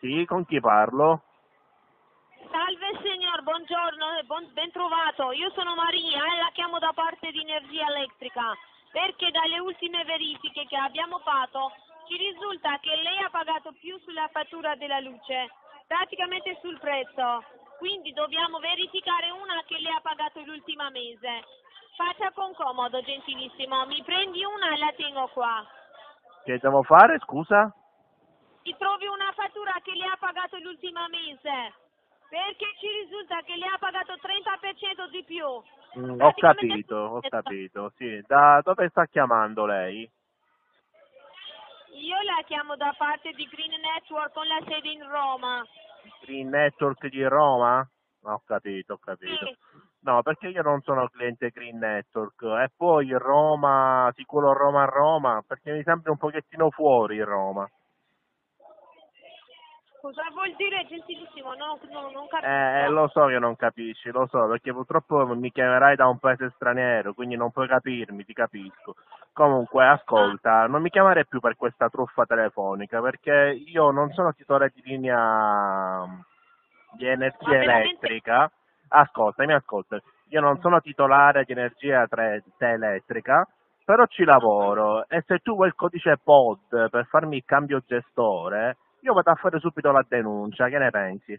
Sì, con chi parlo? Salve signor, buongiorno e ben trovato. Io sono Maria e la chiamo da parte di Energia Elettrica perché dalle ultime verifiche che abbiamo fatto ci risulta che lei ha pagato più sulla fattura della luce, praticamente sul prezzo. Quindi dobbiamo verificare una che lei ha pagato l'ultimo mese. Faccia con comodo, gentilissimo. Mi prendi una e la tengo qua. Che devo fare, scusa? Mi trovi una fattura che lei ha pagato l'ultimo mese. Perché ci risulta che lei ha pagato 30% di più. Ho capito, sì. Da dove sta chiamando lei? Io la chiamo da parte di Green Network con la sede in Roma. Green Network di Roma? Ho capito. Sì. No, perché io non sono cliente Green Network. E poi Roma, sicuro Roma, perché mi sembra un pochettino fuori Roma. Cosa vuol dire gentilissimo? No, non capisco. Lo so che non capisci, lo so, perché purtroppo mi chiamerai da un paese straniero, quindi non puoi capirmi, ti capisco. Comunque, Ah, ascolta, non mi chiamare più per questa truffa telefonica, perché io non sono titolare di linea di ma energia veramente elettrica. Ascolta. Io non sono titolare di energia elettrica, però ci lavoro e se tu vuoi il codice POD per farmi il cambio gestore, io vado a fare subito la denuncia, che ne pensi?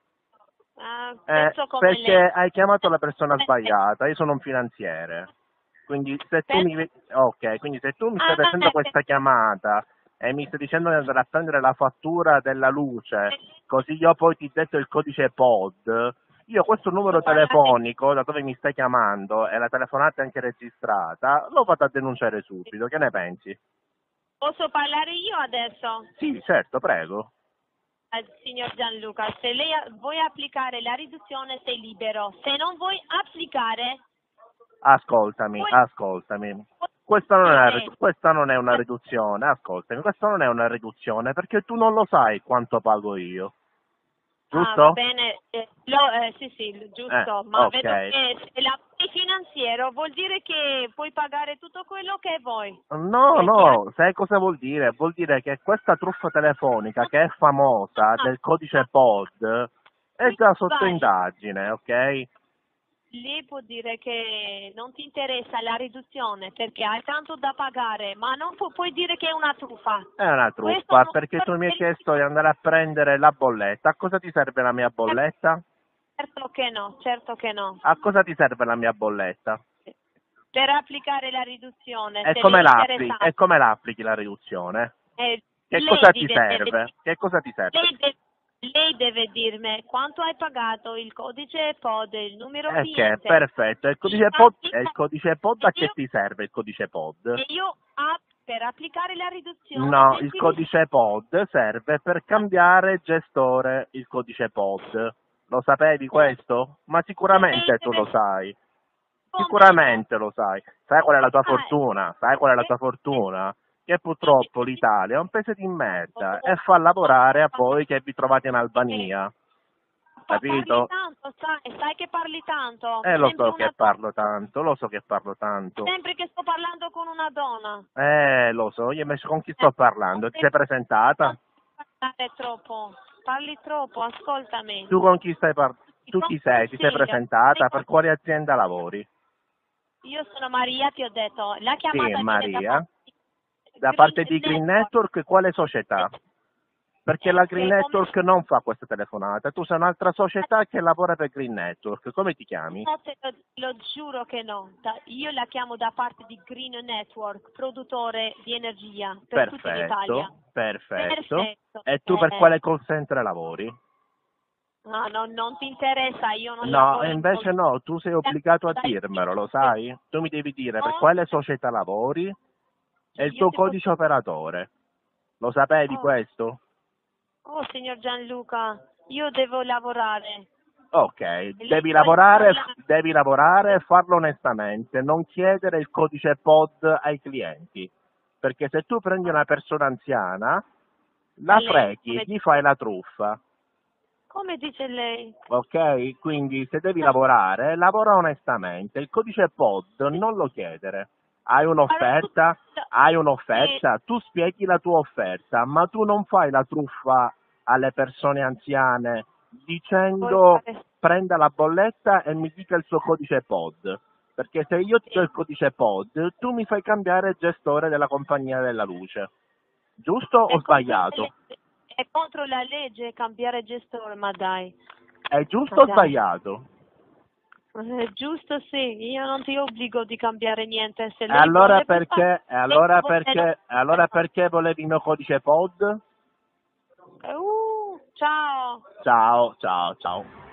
penso come Perché lei. hai chiamato la persona sbagliata, io sono un finanziere. Quindi se tu Per- quindi se tu mi stai ah, facendo questa chiamata e mi stai dicendo di andare a prendere la fattura della luce, così io poi ti detto il codice POD, io questo numero guardate, telefonico da dove mi stai chiamando e la telefonata è anche registrata, lo vado a denunciare subito, che ne pensi? posso parlare io adesso? Sì, certo, prego. Signor Gianluca, se lei vuoi applicare la riduzione sei libero, se non vuoi applicare, Ascoltami, puoi ascoltami. Questa non è una dire. riduzione, ascoltami, questa non è una riduzione perché tu non lo sai quanto pago io, Ah, va giusto? bene, sì, giusto, ma Ok. vedo che se la fai finanziero vuol dire che puoi pagare tutto quello che vuoi. No, È chiaro? no, sai cosa vuol dire? Vuol dire che questa truffa telefonica che è famosa Ah, del codice ah, POD è qui già sotto sbagli. indagine, ok? Lei può dire che non ti interessa la riduzione perché hai tanto da pagare, ma non puoi dire che è una truffa. È una Questo truffa non perché tu mi hai è chiesto di andare a prendere la bolletta. A cosa ti serve la mia bolletta? certo che no, certo che no. A cosa ti serve la mia bolletta? Per applicare la riduzione, E se come lei è la applichi? E interessato, come la applichi la riduzione? Che cosa lei ti deve serve? Che cosa ti serve? lei deve, lei deve dirmi quanto hai pagato, il codice POD, il numero Che cliente. perfetto. Il codice POD E a che ti serve il codice POD? io per applicare la riduzione, No, il gentilissimo, codice POD serve per cambiare gestore il codice POD. Lo sapevi questo? Ma lei sicuramente tu lo deve sai. come no? Sicuramente lo sai. Sai qual è la tua Ah, fortuna? Sai qual è la tua eh, fortuna? Che eh, purtroppo l'Italia è un paese di merda e oh, fa lavorare a oh, voi che vi trovate in eh, Albania. parli Capito? tanto, sai che parli tanto, Lo sembri so una che donna, parlo tanto, lo so che parlo tanto. sembri che sto parlando con una donna. Lo so, io invece con chi sto parlando? Ti sei Non presentata? parlare troppo, parli troppo, ascoltami. Tu con chi stai parlando? Ti Tu do chi un sei? Ti sei consiglio. presentata? Per quale azienda lavori? Io sono Maria, ti ho detto, la Sì, chiamata viene da Maria. parte di Da Green parte di Green Network. Network, quale società? Perché la Green Come Network non fa queste telefonate, tu sei un'altra società che lavora per Green Network, come ti chiami? no, lo giuro che no. Io la chiamo da parte di Green Network, produttore di energia per tutta l'Italia. Perfetto. Perfetto. E tu per quale call center lavori? No, non ti interessa, io non No, e lavoro in invece no, tu sei obbligato a dirmelo, lo sai? Tu mi devi dire per No, quale società lavori e il io tuo ti posso... codice operatore. Lo sapevi Oh, questo? oh, signor Gianluca, io devo lavorare. Ok, Lei vuole parlare? devi lavorare e farlo onestamente, non chiedere il codice POD ai clienti, perché se tu prendi una persona anziana, A la lei, frechi, gli fai la truffa, come dice lei? ok? Quindi se devi lavorare, lavora onestamente, il codice POD non lo chiedere. Farò tutto. Hai Sì, un'offerta, tu spieghi la tua offerta, ma tu non fai la truffa alle persone anziane dicendo prenda la bolletta e mi dica il suo codice POD, perché se io ti do il codice POD tu mi fai cambiare gestore della compagnia della luce, giusto o sbagliato? È contro la legge cambiare gestore, ma dai. È giusto o sbagliato? È giusto, sì, io non ti obbligo di cambiare niente. Se E lei allora vuole perché, perché volevi il mio codice POD? Ciao. Ciao, ciao, ciao.